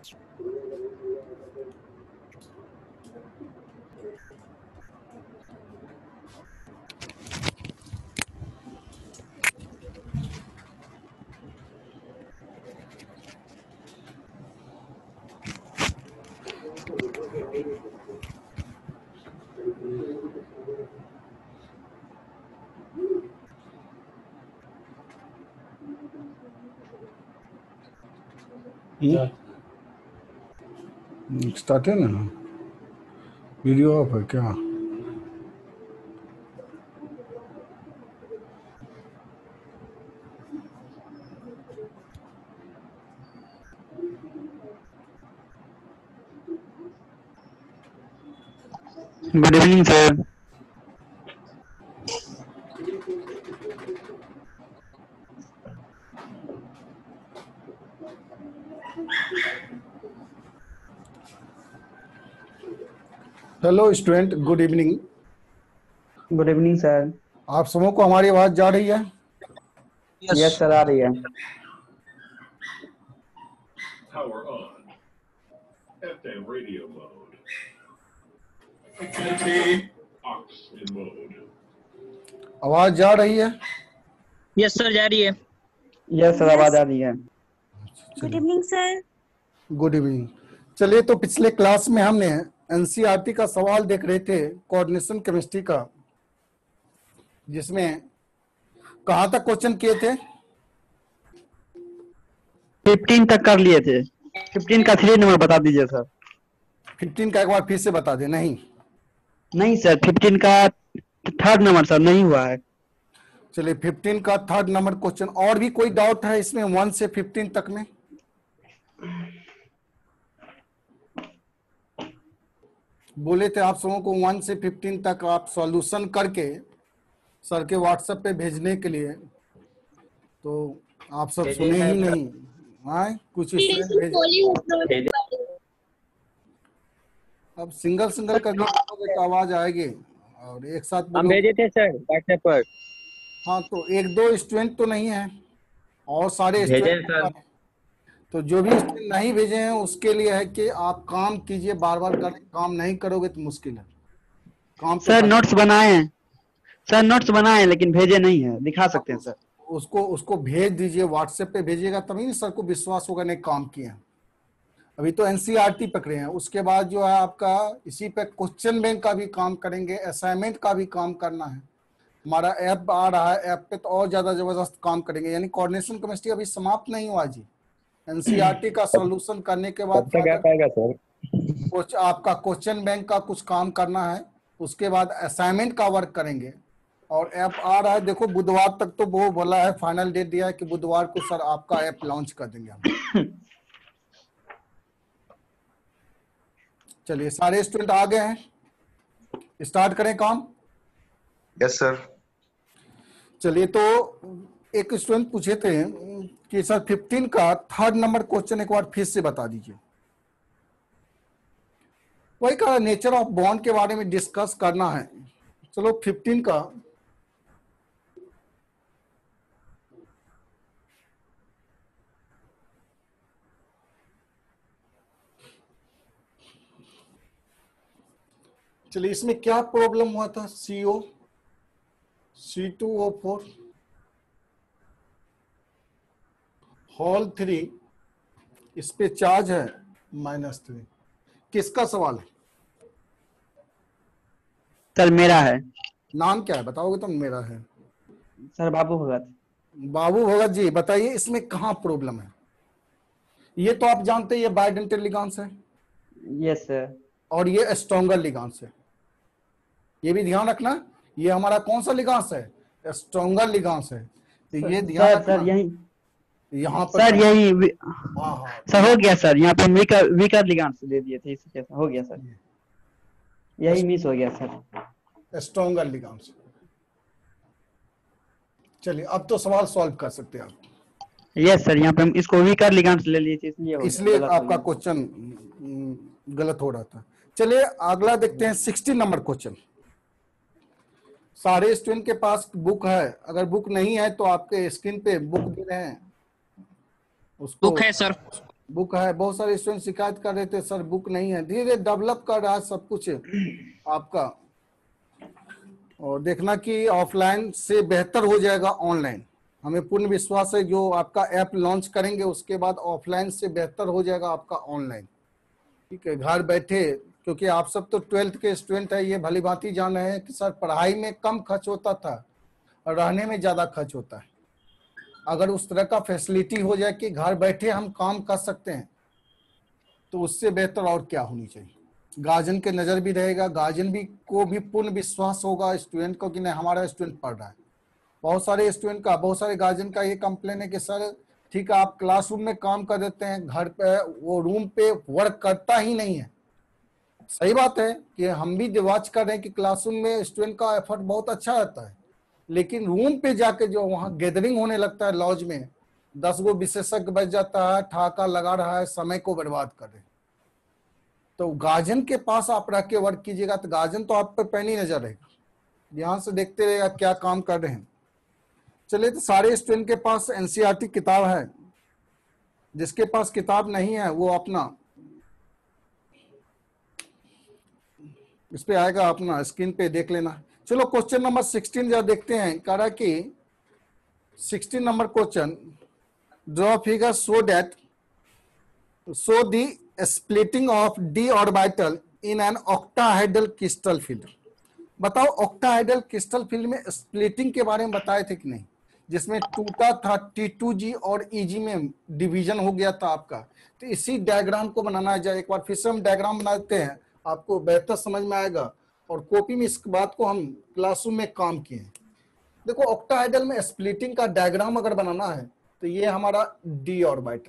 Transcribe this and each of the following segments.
Start है ना, video off है क्या? Good evening sir. Hello student, good evening. Good evening sir. आप सबों को हमारी आवाज जा रही है? यस सर, आ रही है। Power on. FM radio mode. Aux in mode. आवाज जा रही है? यस सर, जा रही है। यस सर, आवाज आ रही है। Good evening sir. Good evening. चलिए, तो पिछले क्लास में हमने एनसीईआरटी का सवाल देख रहे थे, कोऑर्डिनेशन केमिस्ट्री का, जिसमें कहाँ तक क्वेश्चन किए थे? 15 तक कर लिए थे। 15 का 3 नंबर बता दीजिए सर। 15 का एक बार फिर से बता दे। नहीं सर, 15 का 3rd नंबर सर नहीं हुआ है। चलिए, 15 का 3rd नंबर क्वेश्चन। और भी कोई डाउट है इसमें 1 से 15 तक में? बोले थे आप सबों को 1 से 15 तक आप सॉल्यूशन करके सर के व्हाट्सएप पे भेजने के लिए, तो आप सब सुने ही नहीं। कुछ स्टूडेंट अब सिंगल करके बोलोगे तो आवाज आएगी, और एक साथ हम भेजे थे सर व्हाट्सएप पर। हाँ, तो 1-2 स्टूडेंट तो नहीं है, और सारे स्टूडेंट। तो जो भी स्टूडेंट नहीं भेजे हैं उसके लिए है कि आप काम कीजिए, बार बार करें। काम नहीं करोगे तो मुश्किल है। काम तो सर नोट्स बनाए हैं सर, नोट्स बनाए हैं लेकिन भेजे नहीं है। दिखा सकते हैं सर? उसको भेज दीजिए, व्हाट्सएप पे भेजिएगा, तभी सर को विश्वास होगा नहीं काम किए हैं। अभी तो एनसीईआरटी पकड़े हैं, उसके बाद जो है आपका इसी पे क्वेश्चन बैंक का भी काम करेंगे, असाइनमेंट का भी काम करना है। हमारा ऐप आ रहा है, ऐप पे तो और ज्यादा जबरदस्त काम करेंगे। यानी कोऑर्डिनेशन केमिस्ट्री अभी समाप्त नहीं हुआ जी। एनसीईआरटी का सॉल्यूशन करने के बाद कुछ आपका क्वेश्चन बैंक का कुछ काम करना है, उसके बाद असाइनमेंट का वर्क करेंगे। और ऐप आ रहा है, देखो बुधवार तक तो वो बोला है, फाइनल डेट दिया है कि बुधवार को सर आपका ऐप लॉन्च कर देंगे हम। चलिए, सारे स्टूडेंट आ गए हैं, स्टार्ट करें काम? Yes sir. चलिए, तो एक स्टूडेंट पूछे थे कि सर 15 का 3rd नंबर क्वेश्चन एक बार फिर से बता दीजिए। वही कहा, नेचर ऑफ बॉन्ड के बारे में डिस्कस करना है। चलो 15 का चलिए, इसमें क्या प्रॉब्लम हुआ था? CO C2O4 होल 3, इस पे चार्ज है -3। किसका सवाल है? सर मेरा है। नाम क्या है बताओगे तो? मेरा है सर बाबू भगत। बाबू भगत जी, बताइए इसमें कहाँ प्रॉब्लम है? ये तो आप जानते हैं ये बाइडेंटल लिगांस है। Yes sir. और ये स्ट्रॉन्गर लिगांस है, ये भी ध्यान रखना। ये हमारा कौन सा लिगांस है? स्ट्रॉन्गर लिगांस है। तो ये ध्यान रखना। सर यही यहाँ पर सर यही हाँ सर हो गया सर। यहाँ पे वीकर लिगांस दे दिए थे, इसलिए हो गया सर। यही मिस हो गया सर। स्ट्रॉन्गर लिगांस। चलिए, अब तो सवाल सॉल्व कर सकते हैं आप। यस सर, यहाँ पे हम इसको वीकर लिगांस ले लिए थे, इसलिए आपका क्वेश्चन गलत हो रहा था। चलिए, अगला देखते हैं 16 नंबर क्वेश्चन। सारे स्टूडेंट के पास बुक है? अगर बुक नहीं है तो आपके स्क्रीन पे बुक दे रहे हैं, उसको बुक है सर। बुक है, बहुत सारे स्टूडेंट शिकायत कर रहे थे सर बुक नहीं है। धीरे धीरे डेवलप कर रहा है सब कुछ आपका, और देखना कि ऑफलाइन से बेहतर हो जाएगा ऑनलाइन। हमें पूर्ण विश्वास है जो आपका ऐप लॉन्च करेंगे उसके बाद ऑफलाइन से बेहतर हो जाएगा आपका ऑनलाइन। ठीक है, घर बैठे, क्योंकि आप सब तो 12th के स्टूडेंट है, ये भली भांति जान रहे हैं कि सर पढ़ाई में कम खर्च होता था और रहने में ज्यादा खर्च होता है। अगर उस तरह का फैसिलिटी हो जाए कि घर बैठे हम काम कर सकते हैं तो उससे बेहतर और क्या होनी चाहिए। गार्जियन के नजर भी रहेगा, गार्जियन भी को भी पूर्ण विश्वास होगा स्टूडेंट को कि नहीं हमारा स्टूडेंट पढ़ रहा है। बहुत सारे स्टूडेंट का, बहुत सारे गार्जियन का ये कंप्लेन है कि सर ठीक है आप क्लासरूम में काम कर देते हैं, घर पे वो रूम पे वर्क करता ही नहीं है। सही बात है कि हम भी वॉच कर रहे हैं कि क्लासरूम में स्टूडेंट का एफर्ट बहुत अच्छा रहता है, लेकिन रूम पे जाके जो वहाँ गैदरिंग होने लगता है लॉज में, 10 गो विशेषज्ञ बच जाता है, ठाका लगा रहा है, समय को बर्बाद कर रहे हैं। तो गार्जियन के पास आप रह के वर्क कीजिएगा तो गार्जियन तो आप पे पैनी नजर रहेगा, ध्यान से देखते रहेगा क्या काम कर रहे हैं। चलिए, तो सारे स्टूडेंट के पास एनसीईआरटी किताब है, जिसके पास किताब नहीं है वो अपना इस पे आएगा, अपना स्क्रीन पे देख लेना। चलो क्वेश्चन नंबर 16 जरा देखते हैं। कह रहा कि 16 number question, draw figure show the splitting of d orbital in an octahedral crystal field. बताओ ऑक्टाहेड्रल क्रिस्टल फील्ड में स्प्लिटिंग के बारे में बताए थे कि नहीं, जिसमें टूटा था T2G और EG में डिवीजन हो गया था आपका। तो इसी डायग्राम को बनाना है, एक बार फिर से हम डायग्राम बनाते हैं, आपको बेहतर समझ में आएगा। और कॉपी में इस बात को हम क्लासरूम में काम किए हैं। देखो ऑक्टाहेड्रल में स्प्लिटिंग का डायग्राम अगर बनाना है तो ये हमारा डी ऑर्बिटल,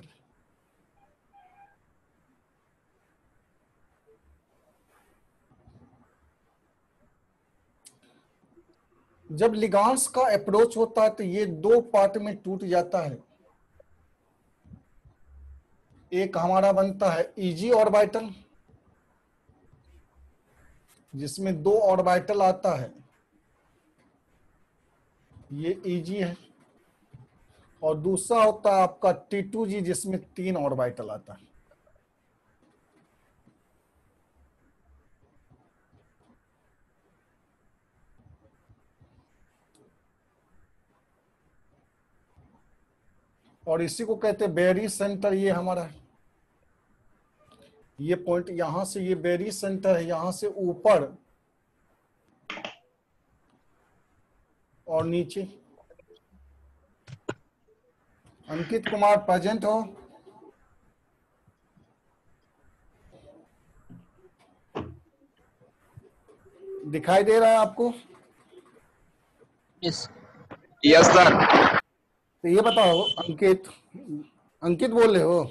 जब लिगांड्स का अप्रोच होता है तो ये 2 पार्ट में टूट जाता है। एक हमारा बनता है EG ऑर्बिटल, जिसमें 2 ऑर्बिटल आता है, ये EG है, और दूसरा होता है आपका T2G जिसमें 3 ऑर्बिटल आता है। और इसी को कहते हैं बेरी सेंटर। ये हमारा है, ये पॉइंट यहां से, ये बेरी सेंटर है, यहां से ऊपर और नीचे। अंकित कुमार प्रेजेंट हो? दिखाई दे रहा है आपको? Yes Yes, sir. तो ये बताओ अंकित, अंकित बोल रहे हो?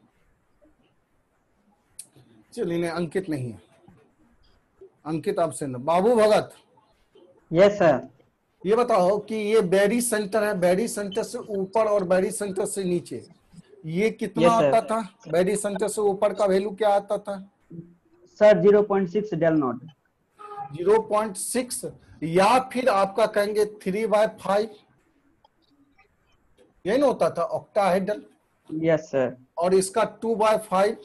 चलिए नहीं, अंकित नहीं है, अंकित आपसे न। Babu Bhagat, yes sir. ये बताओ कि ये बेरी सेंटर है, बेरी सेंटर से ऊपर और बेरी सेंटर से नीचे, ये कितना Yes, sir. आता था? बेरी सेंटर से ऊपर का वैल्यू क्या आता था सर 0.6 डेल नॉट। 0.6, या फिर आपका कहेंगे 3/5, यही ना होता था ऑक्टाहेड्रल। Yes sir. और इसका 2/5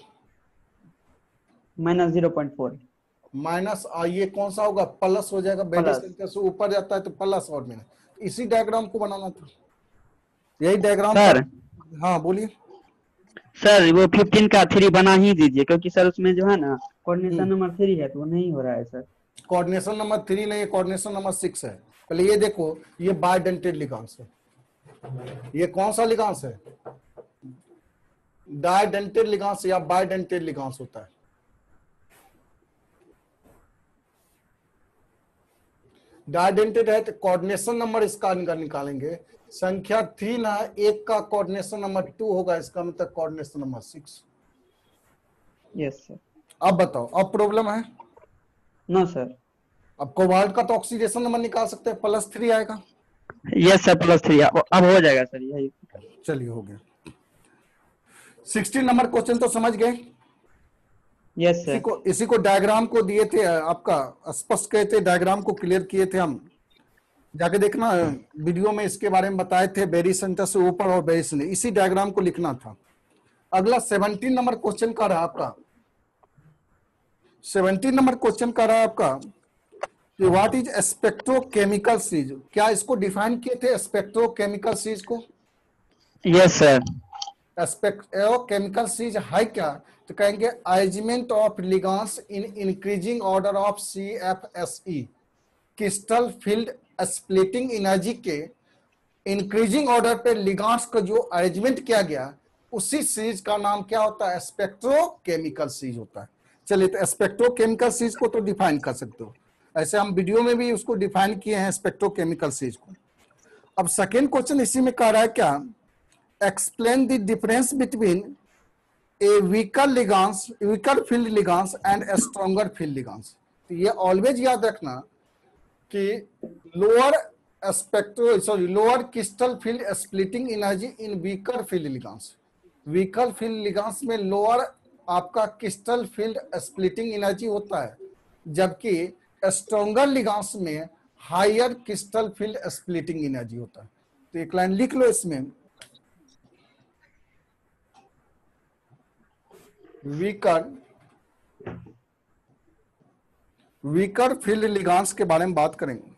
माइनस 0.4। माइनस, ये कौन सा होगा? प्लस हो जाएगा। Berry plus. सेंटर से ऊपर जाता है तो प्लस और माइनस। इसी डायग्राम को बनाना था, यही डायग्राम सर। हाँ बोलिए। सर वो 15 का 3 बना ही दीजिए, क्योंकि सर उसमें जो है ना कोऑर्डिनेशन नंबर 3 है तो वो नहीं हो रहा है सर। कोऑर्डिनेशन नंबर 3 नहीं है, कोऑर्डिनेशन नंबर 6 है। पहले ये देखो, ये बायडेंटेड लिगांस है। ये कौन सा लिगांस है? डायडेंटेड लिगांस या बायडेंटेड लिगांस होता है। डायडेंटेड है तो कोऑर्डिनेशन नंबर इसका निकालेंगे, संख्या 3 है, एक का कोऑर्डिनेशन नंबर 2 होगा, इसका मतलब कोऑर्डिनेशन नंबर 6। Yes sir. अब बताओ, अब प्रॉब्लम है? No sir. अब कोबाल्ट का तो ऑक्सीडेशन नंबर निकाल सकते हैं, +3 आएगा। यस सर +3 अब हो जाएगा सर यही। चलिए हो गया। 16 नंबर क्वेश्चन तो समझ गए? Yes sir. इसी को डायग्राम को दिए थे, आपका स्पष्ट किए थे, डायग्राम को क्लियर किए थे हम। जाके देखना वीडियो में, इसके बारे में बताए थे, बेरी सेंटर से ऊपर और बेरी सेंटर, इसी डायग्राम को लिखना था। अगला 17 नंबर क्वेश्चन का रहा आपका, 17 नंबर क्वेश्चन का रहा आपका कि व्हाट इज स्पेक्ट्रोकेमिकल सीरीज। क्या इसको डिफाइन किए थे स्पेक्ट्रोकेमिकल सीरीज को? Yes sir. स्पेक्ट्रोकेमिकल सीरीज है क्या? तो कहेंगे arrangement of ligands in increasing order of CFSE, crystal field splitting energy के इंक्रीजिंग ऑर्डर पे लिगेंड्स का जो अरेंजमेंट किया गया उसी सीरीज का नाम क्या होता है? स्पेक्ट्रोकेमिकल सीरीज होता है। चलिए, तो स्पेक्ट्रोकेमिकल सीरीज को तो डिफाइन कर सकते हो, ऐसे हम वीडियो में भी उसको डिफाइन किए हैं स्पेक्ट्रोकेमिकल सीरीज को। अब सेकेंड क्वेश्चन इसी में कह रहा है क्या, explain the difference between a weaker field ligands and stronger field ligands. तो ये ऑलवेज याद रखना कि lower crystal field splitting energy in weaker field ligands. Weaker field ligands में लोअर आपका क्रिस्टल फील्ड स्प्लिटिंग एनर्जी होता है, जबकि स्ट्रॉन्गर लिगेंड्स में higher crystal field splitting energy होता है। तो एक लाइन लिख लो इसमें, वीकर फील्ड लिगेंड्स के बारे में बात करेंगे।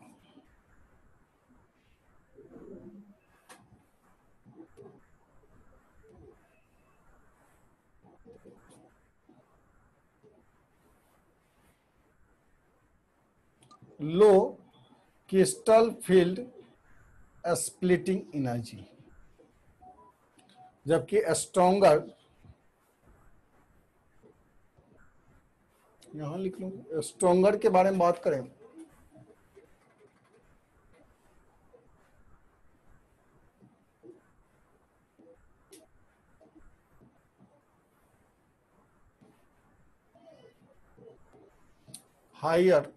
Low crystal field splitting energy, जबकि स्ट्रॉन्गर, यहां लिख लो, स्ट्रॉन्गर के बारे में बात करें हायर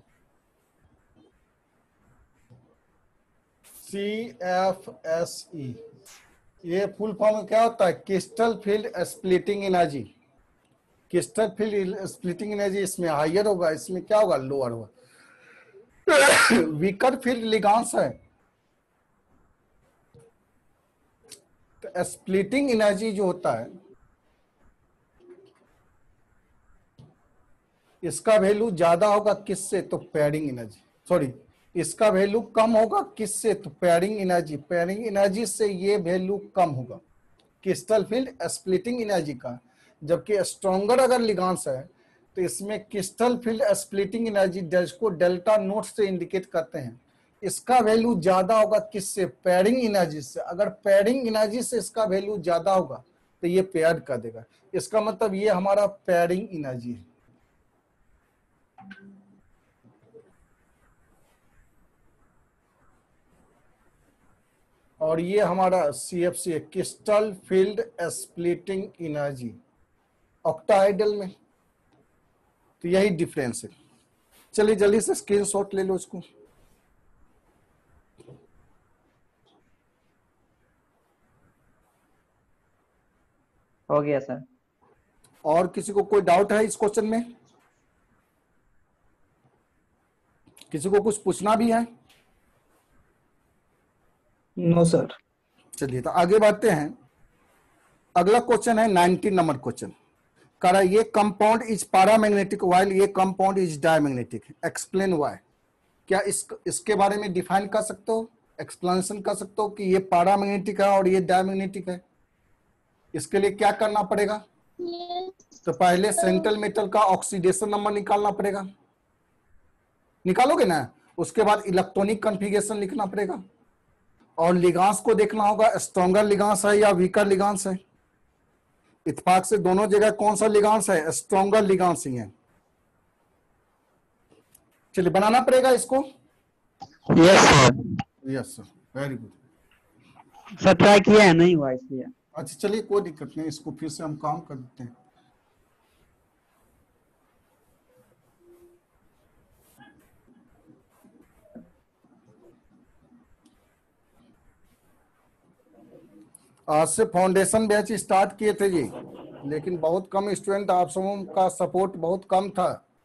CFSE, ये फुल फॉर्म क्या होता है? Crystal field splitting energy. Crystal field splitting energy इसमें हायर होगा, इसमें क्या होगा? लोअर होगा। वीकर फील्ड लिगेंड्स है तो स्प्लिटिंग एनर्जी जो होता है इसका वैल्यू ज्यादा होगा किससे? तो पेयरिंग एनर्जी, सॉरी, इसका वैल्यू कम होगा किससे? तो पेयरिंग एनर्जी। पेयरिंग एनर्जी से ये वैल्यू कम होगा क्रिस्टल फील्ड स्प्लिटिंग एनर्जी का। जबकि स्ट्रॉन्गर अगर लिगेंड्स है तो इसमें क्रिस्टल फील्ड स्प्लिटिंग एनर्जी जिसको डेल्टा नोट से इंडिकेट करते हैं, इसका वैल्यू ज्यादा होगा किससे? पेयरिंग एनर्जी से। अगर पेयरिंग एनर्जी से इसका वैल्यू ज्यादा होगा तो ये पेयर कर देगा, इसका मतलब ये हमारा पेयरिंग एनर्जी है। और ये हमारा CFC है, crystal field splitting energy octahedral में। तो यही डिफरेंस है। चलिए जल्दी से स्क्रीनशॉट ले लो इसको। हो गया सर। और किसी को कोई डाउट है इस क्वेश्चन में? किसी को कुछ पूछना भी है? No sir. चलिए तो आगे बढ़ते हैं। अगला क्वेश्चन है 19 नंबर क्वेश्चन। कह रहा है ये कंपाउंड इज पैरामैग्नेटिक व्हाइल ये compound is diamagnetic, explain why. क्या इसके बारे में डिफाइन कर सकते हो, एक्सप्लेनेशन कर सकते हो कि ये पैरामैग्नेटिक है और ये डायमैग्नेटिक है? इसके लिए क्या करना पड़ेगा? तो पहले सेंट्रल मेटल का ऑक्सीडेशन नंबर निकालना पड़ेगा, निकालोगे ना, उसके बाद इलेक्ट्रॉनिक कॉन्फ़िगरेशन लिखना पड़ेगा और लिगेंड्स को देखना होगा स्ट्रॉन्गर लिगेंड्स है या वीकर लिगेंड्स है। इत्तेफाक से दोनों जगह कौन सा लिगेंड्स है? स्ट्रॉन्गर लिगेंड्स ही है। चलिए बनाना पड़ेगा इसको। Yes sir. Yes sir, very good. Sir try किया है, नहीं हुआ इसलिए। अच्छा चलिए कोई दिक्कत नहीं, इसको फिर से हम काम कर देते हैं। आज से फाउंडेशन बैच स्टार्ट किए थे जी, लेकिन बहुत कम स्टूडेंट, आप सबों का सपोर्ट बहुत कम था।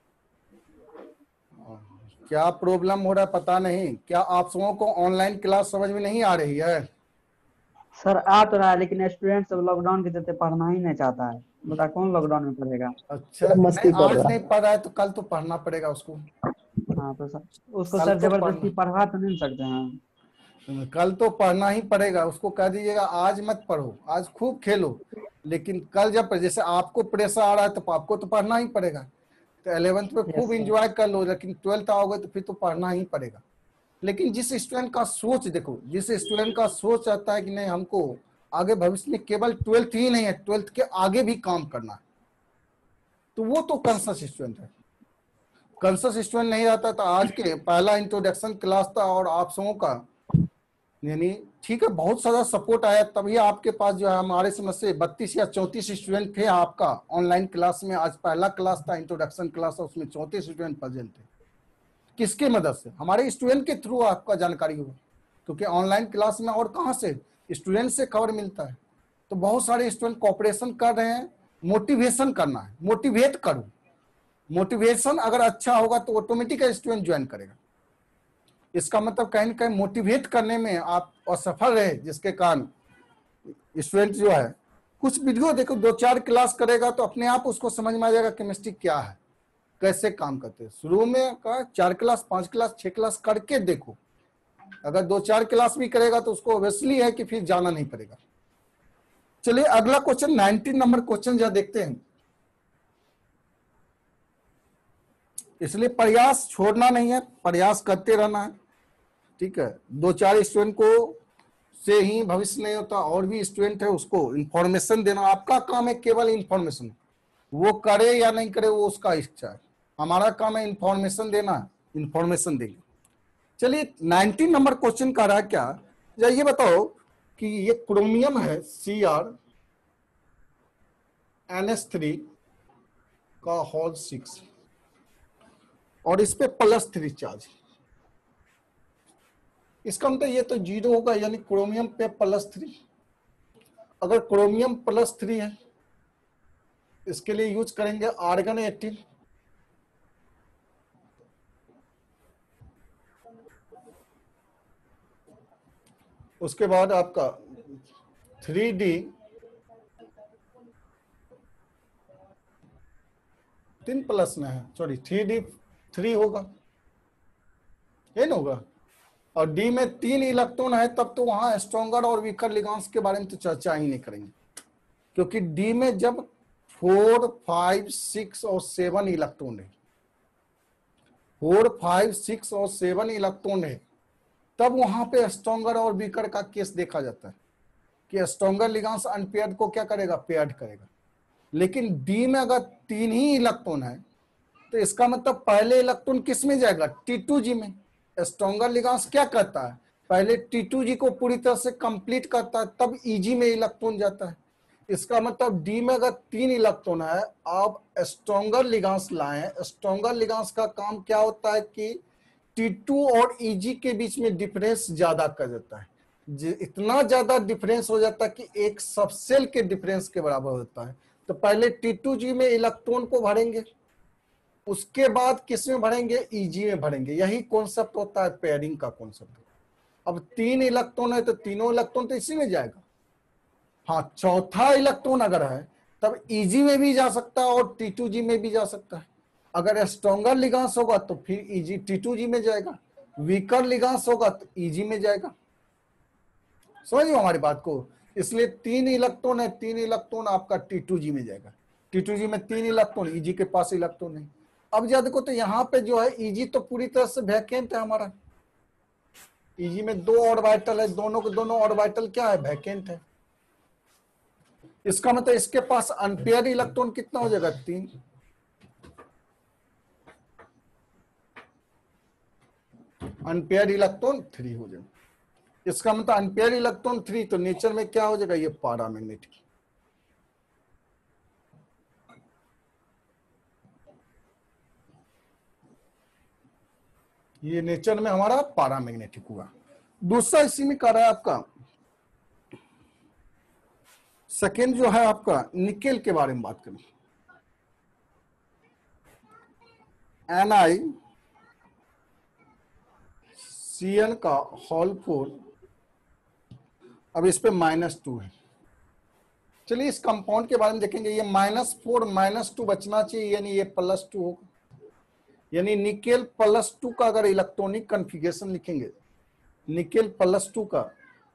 क्या प्रॉब्लम हो रहा है पता नहीं। क्या आप सबों को ऑनलाइन क्लास समझ में नहीं आ रही है? सर आ तो रहा है, लेकिन स्टूडेंट सब लॉकडाउन के चलते पढ़ना ही नहीं चाहता है। बता कौन लॉकडाउन में पढ़ेगा। अच्छा, नहीं आज नहीं पढ़ रहा है तो कल तो पढ़ना पड़ेगा उसको। हाँ तो सर उसको कल सर तो जबरदस्ती पढ़ना, पढ़वा तो नहीं सकते हैं। कल तो पढ़ना ही पड़ेगा उसको। कह दीजिएगा आज मत पढ़ो, आज खूब खेलो, लेकिन कल जब जैसे आपको प्रेशर आ रहा है तो आपको तो पढ़ना ही पड़ेगा। तो 11th में यस खूब सर। इंजॉय कर लो, लेकिन 12th आओगे तो फिर तो पढ़ना ही पड़ेगा। लेकिन जिस स्टूडेंट का सोच देखो, जिस स्टूडेंट का सोच आता है कि नहीं हमको आगे भविष्य में केवल 12th ही नहीं है, 12th के आगे भी काम करना है, तो वो तो कॉन्शियस स्टूडेंट है। कॉन्शियस स्टूडेंट नहीं रहता तो आज के पहला इंट्रोडक्शन क्लास था और आप सबों का यानी ठीक है बहुत सारा सपोर्ट आया, तभी आपके पास जो है हमारे समझ से 32 या 34 स्टूडेंट थे आपका ऑनलाइन क्लास में। आज पहला क्लास था, इंट्रोडक्शन क्लास था, उसमें 34 स्टूडेंट प्रेजेंट थे। किसके मदद से? हमारे स्टूडेंट के थ्रू आपका जानकारी हुआ, क्योंकि ऑनलाइन क्लास में और कहाँ से स्टूडेंट से खबर मिलता है। तो बहुत सारे स्टूडेंट कॉपरेशन कर रहे हैं। मोटिवेशन करना है, मोटिवेट करो। मोटिवेशन अगर अच्छा होगा तो ऑटोमेटिक स्टूडेंट ज्वाइन करेगा। इसका मतलब कहीं ना कहीं मोटिवेट करने में आप असफल रहे, जिसके कारण स्टूडेंट जो है कुछ वीडियो देखो, 2-4 क्लास करेगा तो अपने आप उसको समझ में आ जाएगा केमिस्ट्री क्या है, कैसे काम करते हैं। शुरू में का 4 क्लास 5 क्लास 6 क्लास करके देखो। अगर 2-4 क्लास भी करेगा तो उसको ऑब्वियसली है कि फिर जाना नहीं पड़ेगा। चलिए अगला क्वेश्चन 19 नंबर क्वेश्चन जरा देखते हैं। इसलिए प्रयास छोड़ना नहीं है, प्रयास करते रहना है। ठीक है, 2-4 स्टूडेंट को से ही भविष्य नहीं होता, और भी स्टूडेंट है उसको इंफॉर्मेशन देना। आपका काम है केवल इंफॉर्मेशन, वो करे या नहीं करे वो उसका इच्छा है। हमारा काम है इंफॉर्मेशन देना, इंफॉर्मेशन देंगे। चलिए 19 नंबर क्वेश्चन का रहा क्या, ये बताओ कि ये क्रोमियम है CrNH3 का होल 6 और इस पे +3 चार्ज। इसका मतलब ये तो 0 होगा, यानी क्रोमियम पे +3। अगर क्रोमियम +3 है, इसके लिए यूज करेंगे आर्गन 18। उसके बाद आपका 3D 3+ में है, सॉरी 3D 3 होगा, ये ना होगा। और डी में 3 इलेक्ट्रॉन है, तब तो वहां स्ट्रॉन्गर और वीकर लिगेंड्स के बारे में तो चर्चा ही नहीं करेंगे, क्योंकि डी में जब 4, 5, 6 और 7 इलेक्ट्रॉन है, 4, 5, 6 और 7 इलेक्ट्रॉन है, तब वहां पे स्ट्रॉन्गर और वीकर का केस देखा जाता है कि स्ट्रॉन्गर लिगेंड्स अनपेयर्ड को क्या करेगा, पेयर्ड करेगा। लेकिन डी में अगर 3 ही इलेक्ट्रॉन है तो इसका मतलब पहले इलेक्ट्रॉन किस में जाएगा, T2G में। स्ट्रॉन्गर लिगेंड्स क्या करता है, पहले T2G को पूरी तरह से कंप्लीट करता है, तब EG में इलेक्ट्रॉन जाता है। इसका मतलब डी में अगर 3 इलेक्ट्रॉन है, आप स्ट्रॉन्गर लिगेंड्स लाएं। स्ट्रॉन्गर लिगेंड्स का काम क्या होता है कि T2 और EG के बीच में डिफरेंस ज्यादा कर देता है। इतना ज्यादा डिफरेंस हो जाता है कि एक सबसेल के डिफरेंस के बराबर होता है। तो पहले T2G में इलेक्ट्रॉन को भरेंगे, उसके बाद किस में भरेंगे, EG में भरेंगे। यही कॉन्सेप्ट होता है पेयरिंग का कॉन्सेप्ट। अब 3 इलेक्ट्रॉन है तो तीनों इलेक्ट्रॉन तो इसी में जाएगा। हाँ, चौथा इलेक्ट्रॉन अगर है तब EG में भी जा सकता है और T2G में भी जा सकता है। अगर स्ट्रॉन्गर लिगेंड्स होगा तो फिर EG T2G में जाएगा, वीकर लिगेंड्स होगा तो EG में जाएगा। समझिए हमारी बात को। इसलिए 3 इलेक्ट्रॉन है, 3 इलेक्ट्रॉन आपका T2G में जाएगा। T2G में 3 इलेक्ट्रॉन, EG के पास इलेक्ट्रॉन नहीं। अब जब देखो तो यहाँ पे जो है EG तो पूरी तरह से वैकेंट है हमारा। EG में 2 ऑर्बिटल है, दोनों के दोनों ऑर्बिटल क्या है, वैकेंट है। इसका मतलब इसके पास अनपेयर इलेक्ट्रॉन कितना हो जाएगा, 3। अनपेयर इलेक्ट्रॉन 3 हो जाएगा। इसका मतलब अनपेयर इलेक्ट्रॉन 3, तो नेचर में क्या हो जाएगा, ये पैरामैग्नेटिक। ये नेचर में हमारा पैरामैग्नेटिक हुआ। दूसरा इसी में कर रहा है आपका सेकेंड जो है आपका निकेल के बारे में बात करें। NiCN का होल 4 अब इस पे -2 है। चलिए इस कंपाउंड के बारे में देखेंगे। ये -4 -2 बचना चाहिए, यानी ये +2 होगा। यानी निकेल +2 का अगर इलेक्ट्रॉनिक कॉन्फ़िगरेशन लिखेंगे, निकेल +2 का,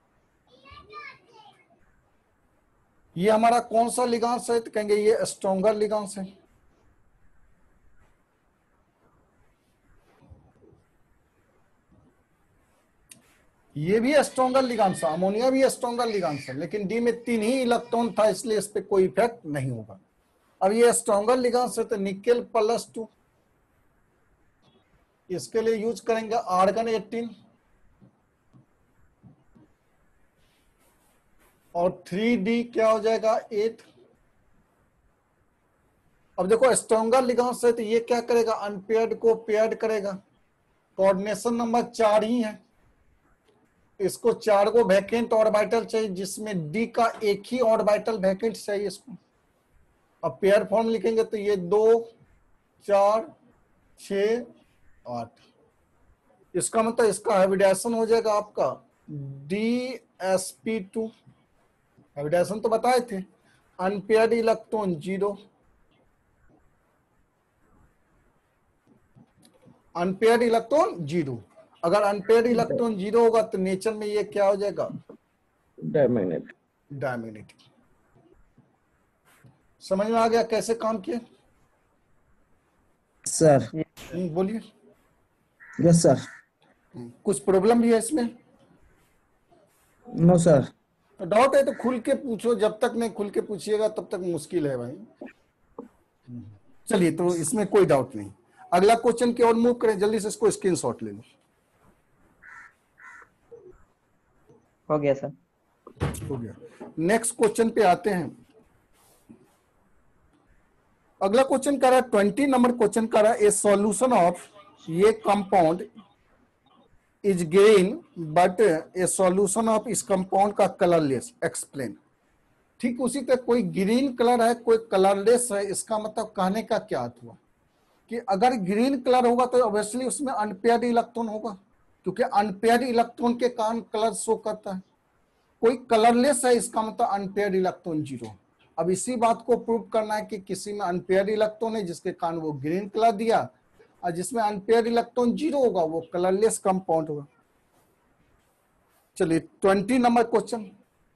ये हमारा कौन सा लिगांस है? तो कहेंगे ये स्ट्रॉन्गर लिगांस है। ये भी स्ट्रॉन्गर लिगांस है, अमोनिया भी स्ट्रॉन्गर लिगांस है, लेकिन डी में 3 ही इलेक्ट्रॉन था, इसलिए इस पे कोई इफेक्ट नहीं होगा। अब ये स्ट्रॉन्गर लिगांस है तो निकेल +2, इसके लिए यूज करेंगे आर्गन 18 और 3D क्या हो जाएगा 8। अब देखो स्ट्रॉन्गर लिगांस है तो ये क्या करेगा, अनपेयर्ड को पेयर्ड करेगा। कोऑर्डिनेशन नंबर 4 ही है, इसको 4 को वैकेंट ऑर्बिटल चाहिए, जिसमें डी का एक ही ऑर्बिटल वैकेंट चाहिए इसको। अब पेयर फॉर्म लिखेंगे तो ये 2 4 6 8, इसका मतलब इसका हाइब्रिडेशन हो जाएगा आपका DsP2। हाइब्रिडेशन तो बताए थे। Unpaired electron 0, unpaired electron 0। अगर अनपेयर्ड इलेक्ट्रॉन 0 होगा तो नेचर में ये क्या हो जाएगा, डायमैग्नेटिक। डायमैग्नेटिक। समझ में आ गया कैसे काम किए? सर बोलिए। Yes sir. कुछ प्रॉब्लम भी है इसमें? No sir. डाउट है तो खुल के पूछो, जब तक नहीं खुल के पूछिएगा तब तक मुश्किल है भाई। चलिए तो इसमें कोई डाउट नहीं। अगला क्वेश्चन की ओर मूव करें, जल्दी से इसको स्क्रीनशॉट ले लो। हो गया सर। हो गया। नेक्स्ट क्वेश्चन पे आते हैं। अगला क्वेश्चन कर रहा है 20 नंबर क्वेश्चन कर रहा है, ए सॉल्यूशन ऑफ ये compound is green but a solution of इस कंपाउंड का कलरलेस, एक्सप्लेन। ठीक उसी तरह कोई ग्रीन कलर है कोई कलरलेस है, इसका मतलब कहने का क्या अर्थ हुआ कि अगर ग्रीन कलर होगा तो ऑब्वियसली उसमें अनपेयर्ड इलेक्ट्रॉन होगा, क्योंकि अनपेयर्ड इलेक्ट्रॉन के कारण कलर शो करता है। कोई कलरलेस है, इसका मतलब अनपेयर्ड इलेक्ट्रॉन 0। अब इसी बात को प्रूव करना है कि किसी में अनपेयर्ड इलेक्ट्रॉन है जिसके कारण वो ग्रीन कलर दिया, और जिसमें अनपेयर्ड इलेक्ट्रॉन 0 होगा वो कलरलेस कंपाउंड होगा। चलिए 20 number question.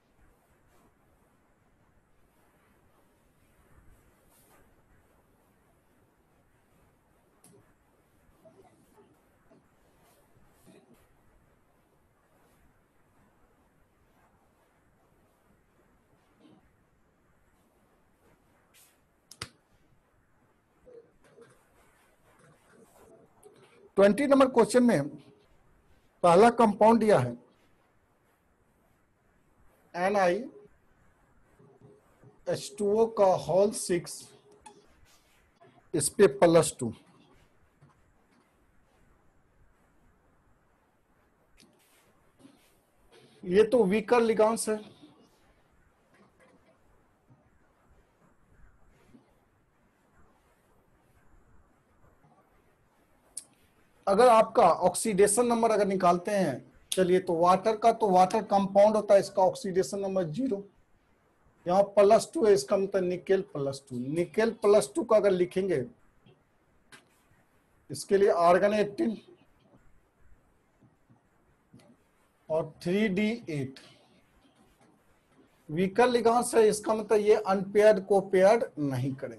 Twenty number question में पहला कंपाउंड दिया है NiH2O का होल 6, इस पे +2। ये तो वीकर लिगांस है। अगर आपका ऑक्सीडेशन नंबर अगर निकालते हैं, चलिए तो वाटर का तो वाटर कंपाउंड होता है, इसका ऑक्सीडेशन नंबर 0। यहाँ +2 है, इसका मतलब निकेल +2। निकेल +2 का अगर लिखेंगे, इसके लिए आर्गन 18 और 3D8। वीकर लिगांस है, इसका मतलब ये अनपेयर्ड को पेयर्ड नहीं करेगा।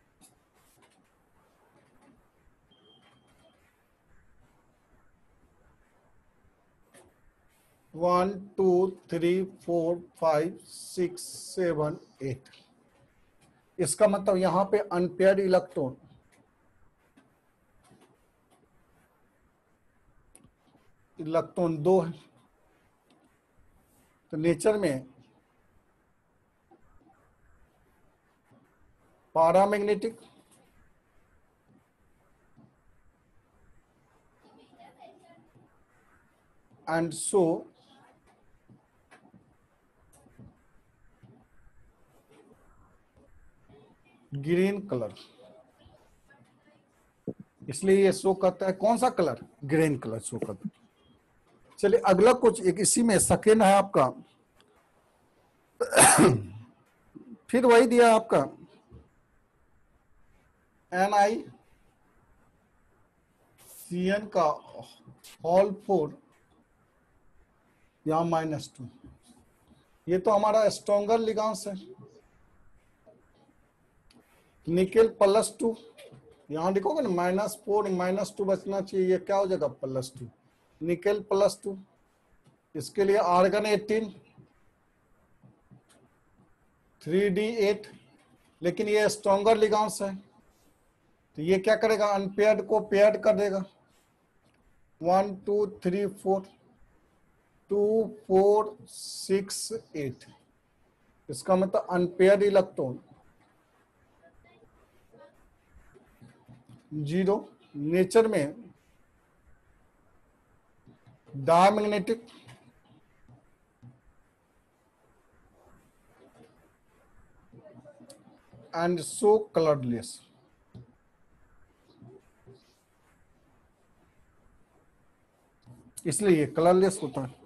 1 2 3 4 5 6 7 8, इसका मतलब यहां पे अनपेयर्ड इलेक्ट्रॉन इलेक्ट्रॉन 2 है। तो नेचर में paramagnetic and so green colour, इसलिए ये शो करता है कौन सा कलर, ग्रीन कलर शो करता है। चलिए अगला कुछ एक इसी में सेकेंड है आपका फिर वही दिया आपका NiCN का होल 4 या -2, ये तो हमारा स्ट्रॉन्गर लिगांस है। निकेल +2, यहाँ लिखोगे ना -4 -2 बचना चाहिए, ये क्या हो जाएगा +2, निकेल +2। इसके लिए आर्गन 18 3D8, लेकिन ये स्ट्रॉन्गर लिगांस है तो ये क्या करेगा, अनपेयर्ड को पेयर्ड कर देगा। 1 2 3 4 2 4 6 8, इसका मतलब अनपेयर्ड इलेक्ट्रॉन 0। नेचर में डायमैग्नेटिक एंड सो कलरलेस। इसलिए ये कलरलेस होता है।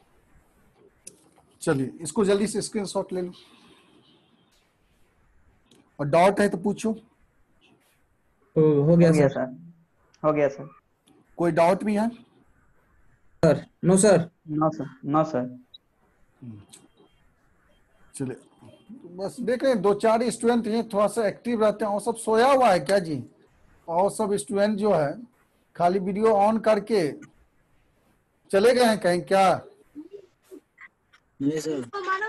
चलिए इसको जल्दी से स्क्रीनशॉट ले लो, और डाउट है तो पूछो। हो गया सर। सर, हो गया सर। कोई डाउट भी है? Sir no sir. No sir, no sir. चलिए बस देख रहे हैं 2-4 स्टूडेंट हैं थोड़ा सा एक्टिव रहते हैं, और सब सोया हुआ है क्या जी? और सब स्टूडेंट जो है खाली वीडियो ऑन करके चले गए हैं कहीं क्या? नहीं सर।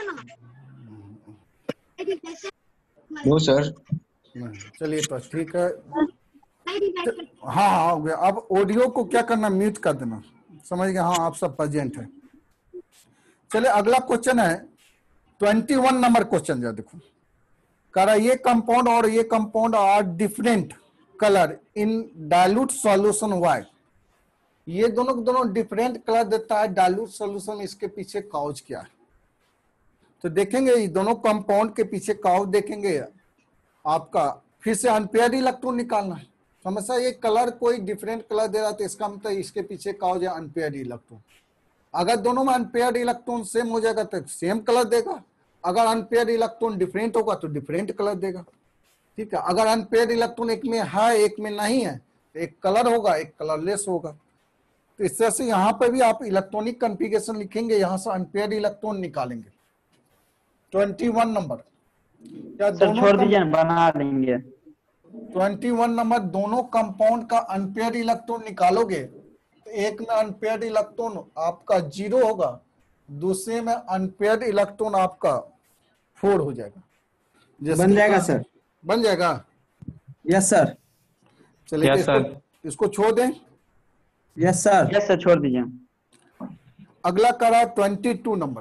No sir. चलिए तो ठीक है। हाँ हाँ हो गया। अब ऑडियो को क्या करना, म्यूट कर देना। समझ गए? हाँ आप सब प्रेजेंट है। चलिए अगला क्वेश्चन है 21 नंबर क्वेश्चन। जो देखो कह रहा ये कंपाउंड और ये compound are different colour in dilute solution why. ये दोनों डिफरेंट कलर देता है डाइल्यूट सॉल्यूशन, इसके पीछे काउज क्या है? तो देखेंगे ये दोनों कंपाउंड के पीछे काउज देखेंगे आपका। फिर से अनपेयर्ड इलेक्ट्रॉन निकालना है। समस्या ये कलर कोई डिफरेंट कलर दे रहा है तो इसका मतलब इसके पीछे काउज है अनपेयर्ड इलेक्ट्रॉन। अगर दोनों में अनपेयर्ड इलेक्ट्रॉन सेम हो जाएगा तो सेम कलर देगा, अगर अनपेयर्ड इलेक्ट्रॉन डिफरेंट होगा तो डिफरेंट कलर देगा। ठीक है, अगर अनपेयर्ड इलेक्ट्रॉन एक में है एक में नहीं है तो एक कलर होगा एक कलरलेस होगा। तो इस तरह से यहाँ पे भी आप इलेक्ट्रॉनिक कॉन्फ़िगरेशन लिखेंगे, यहाँ से अनपेयर्ड इलेक्ट्रॉन निकालेंगे। 21 नंबर क्या सर दोनों छोड़ दीजिए ना, बना लेंगे। 21 नंबर दोनों कंपाउंड का अनपेयर्ड इलेक्ट्रॉन निकालोगे तो एक में अनपेयर्ड इलेक्ट्रॉन आपका 0 होगा, दूसरे में अनपेयर्ड इलेक्ट्रॉन आपका 4 हो जाएगा। बन जाएगा सर। बन जाएगा। Yes sir. चलिए तो Yes, इसको छोड़ दें। Yes sir. यस सर, छोड़ दीजिए। अगला करा 22 नंबर।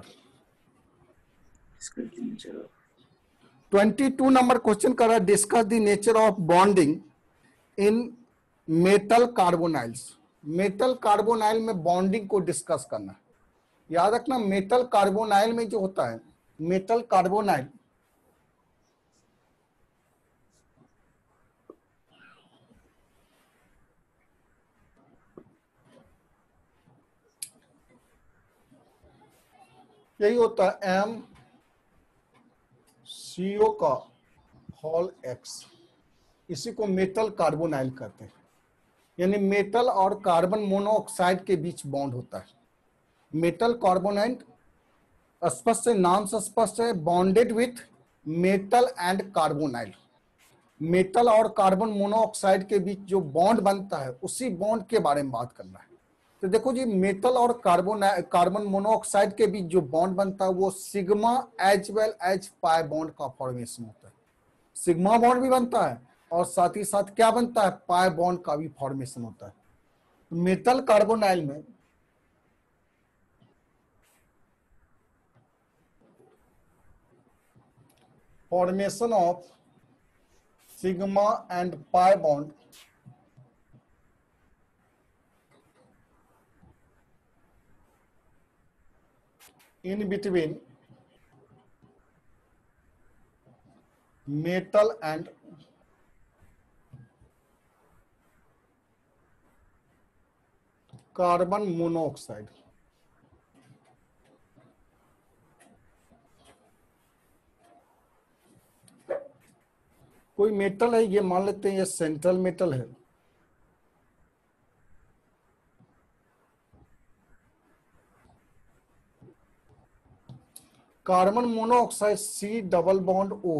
22 नंबर क्वेश्चन करा discuss the nature of bonding in metal carbonyls. Metal carbonyl में बॉन्डिंग को डिस्कस करना है। याद रखना मेटल कार्बोनाइल में जो होता है, मेटल कार्बोनाइल यही होता है MCO का होल X, इसी को मेटल कार्बोनाइल कहते हैं। यानी मेटल और कार्बन मोनोऑक्साइड के बीच बॉन्ड होता है। मेटल कार्बोनाइल स्पष्ट है, नाम से स्पष्ट है, bonded with metal and carbonyl. Metal और कार्बन मोनोऑक्साइड के बीच जो बॉन्ड बनता है उसी बॉन्ड के बारे में बात करना है। तो देखो जी मेटल और कार्बन मोनोऑक्साइड के बीच जो बॉन्ड बनता है वो sigma as well as pi bond का फॉर्मेशन होता है। सिग्मा बॉन्ड भी बनता है और साथ ही साथ क्या बनता है, पाई बॉन्ड का भी फॉर्मेशन होता है। तो मेटल कार्बोनाइल में formation of sigma and pi bond in between metal and carbon monoxide। कोई मेटल है, ये मान लेते हैं ये सेंट्रल मेटल है, carbon monoxide C double bond O,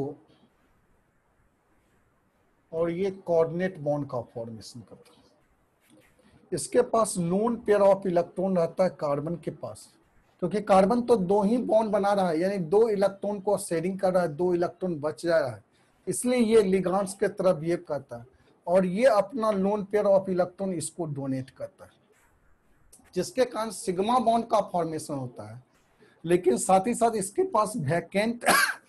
और ये कोऑर्डिनेट बॉन्ड का फॉर्मेशन करता है। इसके पास लोन पेयर ऑफ इलेक्ट्रॉन रहता है कार्बन के पास, क्योंकि कार्बन तो 2 ही बॉन्ड बना रहा है, यानी 2 इलेक्ट्रॉन को शेयरिंग कर रहा है, 2 इलेक्ट्रॉन बच जा रहा है, इसलिए ये लिगांड्स के तरफ बिहेव करता है, और ये अपना लोन पेयर ऑफ इलेक्ट्रॉन इसको डोनेट करता है, जिसके कारण सिग्मा बॉन्ड का फॉर्मेशन होता है। लेकिन साथ ही साथ इसके पास वैकेंट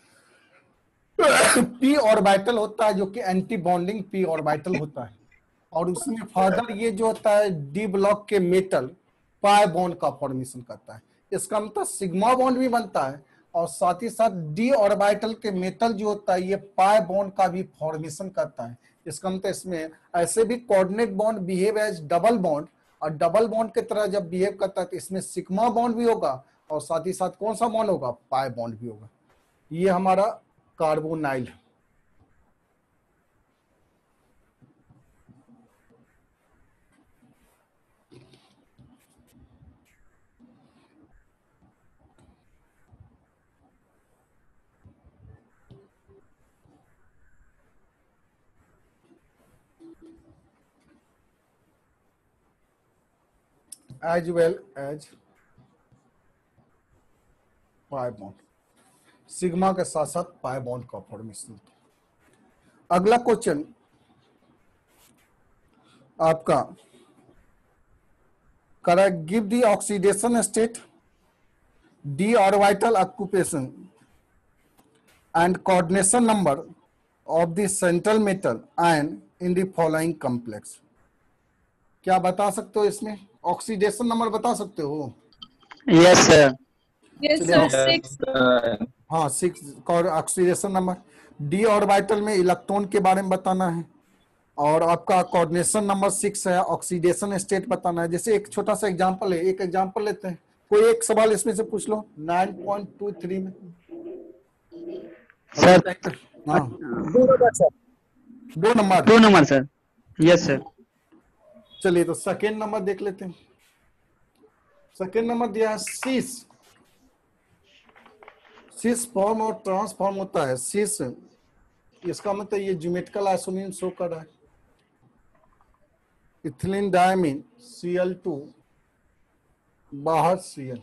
p ऑर्बिटल होता है, जो कि एंटी बॉन्डिंग p ऑर्बिटल होता है, और उसमें फर्दर ये जो होता है डी ब्लॉक के मेटल पाई बॉन्ड का फॉर्मेशन करता है। इसका मतलब सिग्मा बॉन्ड भी बनता है, और साथ ही साथ डी ऑर्बिटल के मेटल जो होता है ये पाई बॉन्ड का भी फॉर्मेशन करता है। इसका मतलब इसमें ऐसे भी coordinate bond behave as double bond, और डबल बॉन्ड की तरह जब बिहेव करता है तो इसमें सिग्मा बॉन्ड भी होगा, और साथ ही साथ कौन सा बॉन्ड होगा, पाई बॉन्ड भी होगा। ये हमारा कार्बोनाइल है। as well as pi bond, sigma के साथ साथ पाई बॉन्ड का फॉर्मेशन होता है। अगला क्वेश्चन आपका correct, give the oxidation state, d orbital occupation and coordination number of the central metal and in the following complex. क्या बता सकते हो इसमें? ऑक्सीडेशन नंबर बता सकते हो? Yes sir. Yes, चलिए, sir. 6. हाँ 6 और ऑक्सीडेशन नंबर, डी ऑर्बिटल में इलेक्ट्रॉन के बारे में बताना है, और आपका कोऑर्डिनेशन नंबर 6 है, ऑक्सीडेशन स्टेट बताना है। जैसे एक छोटा सा एग्जांपल है, एक एग्जांपल लेते हैं, कोई एक सवाल इसमें से पूछ लो 9.23 में सर हाँ 2 number. 2 number sir. Yes sir. चलिए तो सेकेंड नंबर देख लेते हैं। सेकेंड नंबर दिया है सीस, सीस फॉर्म और ट्रांसफॉर्म होता है। सीस इसका मतलब ये ज्योमेट्रिकल आइसोनिम शो कर रहा है, इथिलीन डायमीन Cl2 बाहर Cl।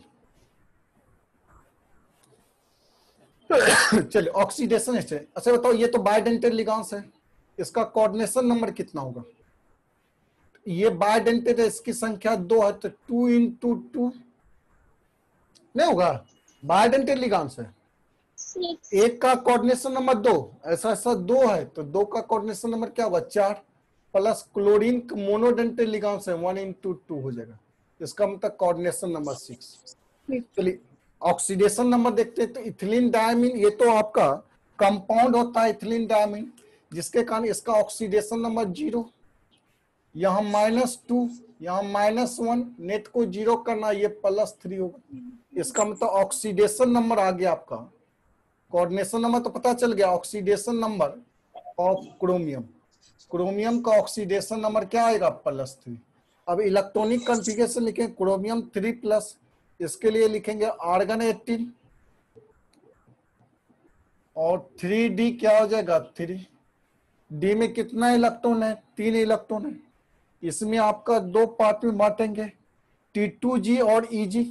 चलिए ऑक्सीडेशन स्टेट, अच्छा बताओ ये तो बाइडेंटेड लिगांस है, इसका कोऑर्डिनेशन नंबर कितना होगा? ये बाइडेंटेड है, इसकी संख्या 2 है, तो 2 × 2 नहीं होगा, बाइडेंटेड लिगांस है। एक का कोऑर्डिनेशन नंबर 2, ऐसा ऐसा 2 है तो 2 का कोऑर्डिनेशन नंबर क्या होगा? 4, प्लस क्लोरीन मोनोडेंटेड लिगांस है 1 × 2 हो जाएगा, इसका मतलब कोऑर्डिनेशन नंबर 6। चलिए ऑक्सीडेशन नंबर देखते हैं, तो इथिलीन डायमीन ये तो आपका कंपाउंड होता है इथिलीन डायमीन, जिसके कारण इसका ऑक्सीडेशन नंबर 0, यहाँ -2, यहाँ -1, नेट को 0 करना, ये +3 होगा। इसका मतलब ऑक्सीडेशन नंबर आ गया आपका, कोऑर्डिनेशन नंबर तो पता चल गया, oxidation number of chromium, chromium का ऑक्सीडेशन नंबर क्या आएगा? +3। अब इलेक्ट्रॉनिक कॉन्फ़िगरेशन लिखेंगे क्रोमियम 3+, इसके लिए लिखेंगे आर्गन 18, और 3D क्या हो जाएगा? 3। डी में कितना इलेक्ट्रॉन है? 3 इलेक्ट्रॉन है। इसमें आपका 2 पार्ट में बांटेंगे, T2G और EG।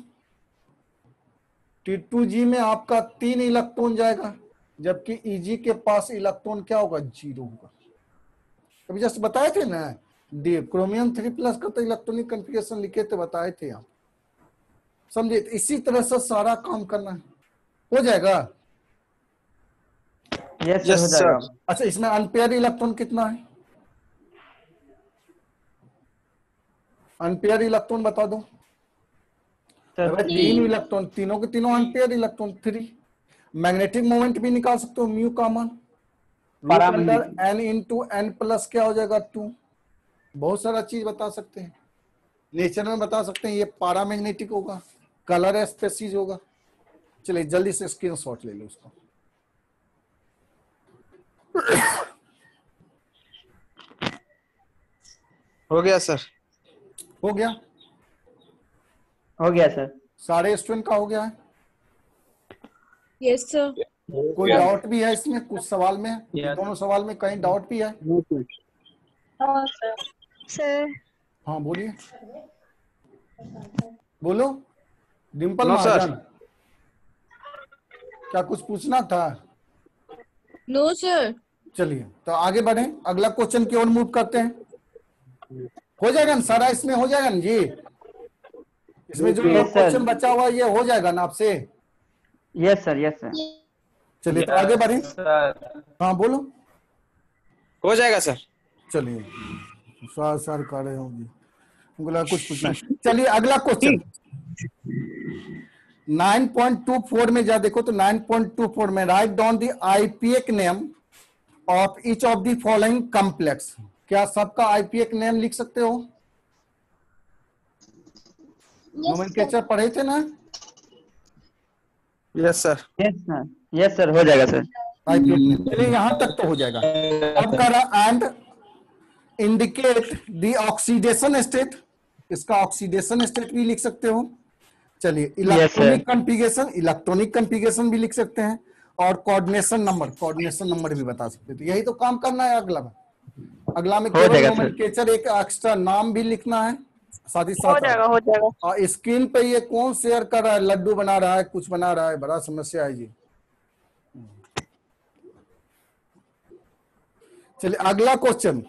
T2G में आपका 3 इलेक्ट्रॉन जाएगा, जबकि EG के पास इलेक्ट्रॉन क्या होगा? 0 होगा। अभी जस्ट बताए थे ना, डी क्रोमियम 3+ का तो इलेक्ट्रॉनिक कॉन्फ़िगरेशन लिखे थे, बताए थे आप, समझे? इसी तरह से सारा काम करना है, हो जाएगा। यस हो जाएगा। अच्छा इसमें अनपेयर इलेक्ट्रॉन कितना है? अनपेयर इलेक्ट्रॉन बता दो। सर 3 इलेक्ट्रॉन, तीनों के तीनों अनपेयर इलेक्ट्रॉन 3। मैग्नेटिक मोमेंट भी निकाल सकते हो, म्यू का मान n × n+ क्या हो जाएगा? 2। बहुत सारा चीज बता सकते हैं, नेचर में बता सकते हैं, ये पैरामैग्नेटिक होगा, कलर स्पेसीज होगा। चलिए जल्दी से स्क्रीनशॉट ले लो उसको। हो गया सर। हो गया? हो गया सर। सारे स्टूडेंट का हो गया है? Yes sir. कोई डाउट भी है इसमें, कुछ सवाल में? Yes. दोनों सवाल में कहीं डाउट भी है? सर हाँ बोलिए, बोलो। Dimple no sir. महाजन, क्या कुछ पूछना था? No sir. चलिए तो आगे बढ़े, अगला क्वेश्चन की ओर मूव करते हैं। हो जाएगा ना सारा, इसमें हो जाएगा ना जी? इसमें जो Yes, sir. क्वेश्चन बचा हुआ है, ये हो जाएगा ना आपसे? Yes sir, yes sir. चलिए तो आगे बढ़े। हाँ बोलो। हो जाएगा सर। चलिए, सर कर रहे होंगे, उनको कुछ पूछना है। चलिए अगला क्वेश्चन 9.24 में जा देखो तो 9.24 में write down the IUPAC name of each of the following complex. क्या सबका आईपीएक नेम लिख सकते हो? नोमेनक्लेचर पढ़े थे ना? Yes sir. Yes sir, yes sir, हो जाएगा सर। आईपीएक नेम, चलिए यहां तक तो हो जाएगा। अब कह रहा and indicate the oxidation state, इसका ऑक्सीडेशन स्टेट भी लिख सकते हो। चलिए इलेक्ट्रॉनिक कॉन्फ़िगरेशन, इलेक्ट्रॉनिक कॉन्फ़िगरेशन भी लिख सकते हैं, और कोऑर्डिनेशन नंबर भी बता सकते हैं। तो यही तो काम करना है अगला में। अगला में हो केवल जाएगा सर। नोमेनक्लेचर, एक एक्स्ट्रा नाम भी लिखना है साथ ही हो साथ। जाएगा, हो जाएगा। और स्क्रीन पे ये कौन शेयर कर रहा है? लड्डू बना रहा है, कुछ बना रहा है, बड़ा समस्या है जी। चलिए अगला क्वेश्चन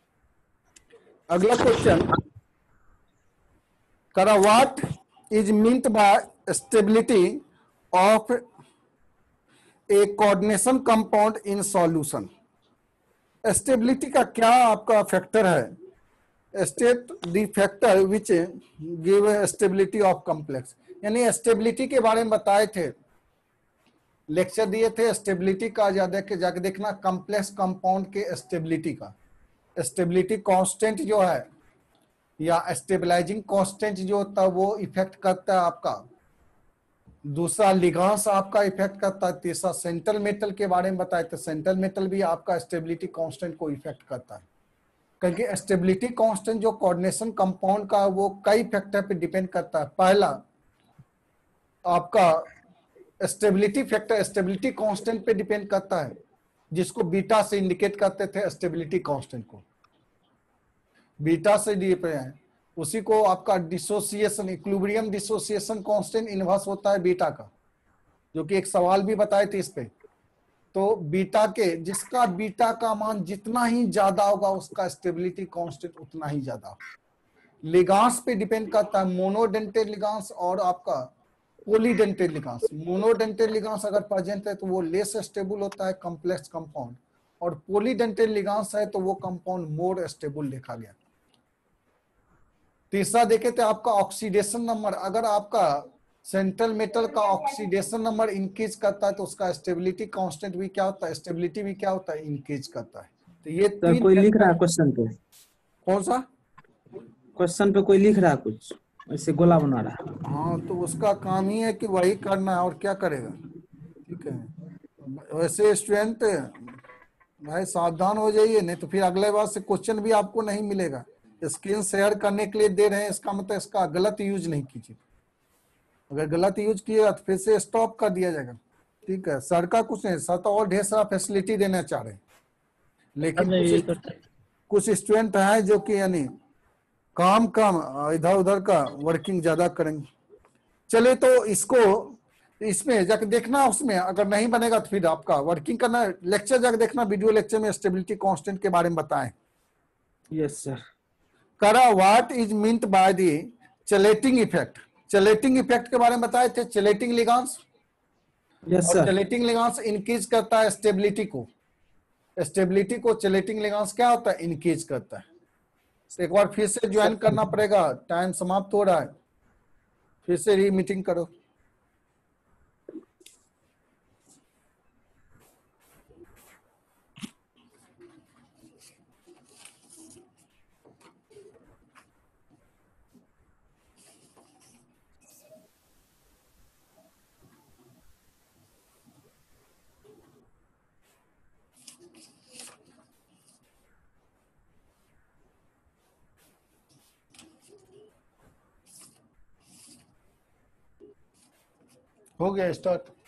करा what is meant by stability of a coordination compound in solution. Stability का क्या आपका फैक्टर है? State the factor which give stability of complex, यानी स्टेबिलिटी के बारे में बताए थे, लेक्चर दिए थे स्टेबिलिटी का। जाके देखना कॉम्प्लेक्स कंपाउंड के स्टेबिलिटी का। स्टेबिलिटी कांस्टेंट जो है या स्टेबलाइजिंग कांस्टेंट जो होता है वो इफेक्ट करता है आपका। दूसरा लिगांस आपका इफेक्ट करता है। तीसरा सेंट्रल मेटल के बारे में बताए थे, सेंट्रल मेटल भी आपका स्टेबिलिटी कांस्टेंट को इफेक्ट करता है। क्योंकि स्टेबिलिटी कांस्टेंट जो कोऑर्डिनेशन कंपाउंड का, वो कई फैक्टर पे डिपेंड करता है। पहला आपका स्टेबिलिटी फैक्टर स्टेबिलिटी कांस्टेंट पे डिपेंड करता है, जिसको बीटा से इंडिकेट करते थे स्टेबिलिटी कांस्टेंट को, बीटा से डी पे है। उसी को आपका dissociation, equilibrium dissociation constant inverse होता है बीटा का, जो कि एक सवाल भी बताए थे इस पे। तो बीटा के, जिसका बीटा का मान जितना ही ज्यादा होगा उसका स्टेबिलिटी कांस्टेंट उतना ही ज्यादा। लिगांस पे डिपेंड करता है, मोनोडेंटेड लिगांस और आपका पॉलीडेंटेड लिगांस। मोनोडेंटेड लिगांस अगर प्रेजेंट है तो वो लेस स्टेबल होता है कॉम्प्लेक्स कंपाउंड, और पॉलीडेंटेड लिगांस है तो वो कंपाउंड मोर स्टेबल देखा गया। तीसरा देखे थे आपका ऑक्सीडेशन नंबर, अगर आपका सेंट्रल मेटल का ऑक्सीडेशन नंबर इंक्रीज करता है तो उसका स्टेबिलिटी कांस्टेंट भी क्या होता है, स्टेबिलिटी भी क्या होता है, इंक्रीज करता है। तो ये सर कोई लिख रहा है क्वेश्चन पे? कौन सा क्वेश्चन पे कोई लिख रहा है कुछ, ऐसे गोला बना रहा है। हाँ तो उसका काम ही है कि वही करना है, और क्या करेगा। ठीक है, वैसे स्टूडेंट भाई सावधान हो जाइए, नहीं तो फिर अगले बार से क्वेश्चन भी आपको नहीं मिलेगा। स्क्रीन शेयर करने के लिए दे रहे हैं, इसका मतलब इसका गलत यूज नहीं कीजिए। अगर गलत यूज किए तो फिर से स्टॉप कर दिया जाएगा। ठीक है, सर का कुछ नहीं, सर तो और ढेर सारा फैसिलिटी देना चाह रहे हैं, लेकिन कुछ स्टूडेंट है जो कि यानी काम इधर उधर का वर्किंग ज्यादा करेंगे। चलिए तो इसको इसमें जाकर देखना, उसमें अगर नहीं बनेगा तो फिर आपका वर्किंग करना, लेक्चर जाकर देखना, वीडियो लेक्चर में स्टेबिलिटी कांस्टेंट के बारे में बताएं। Yes sir. करा what is meant by the chelating effect. Chelating effect के बारे में बताए थे, चलेटिंग लिगांस। यस और सर। चलेटिंग लिगांस इंक्रीज करता है स्टेबिलिटी को। स्टेबिलिटी को चलेटिंग लिगांस क्या होता है, इंक्रीज करता है। एक बार फिर से ज्वाइन करना पड़ेगा, टाइम समाप्त हो रहा है, फिर से री मीटिंग करो। हो गया स्टार्ट।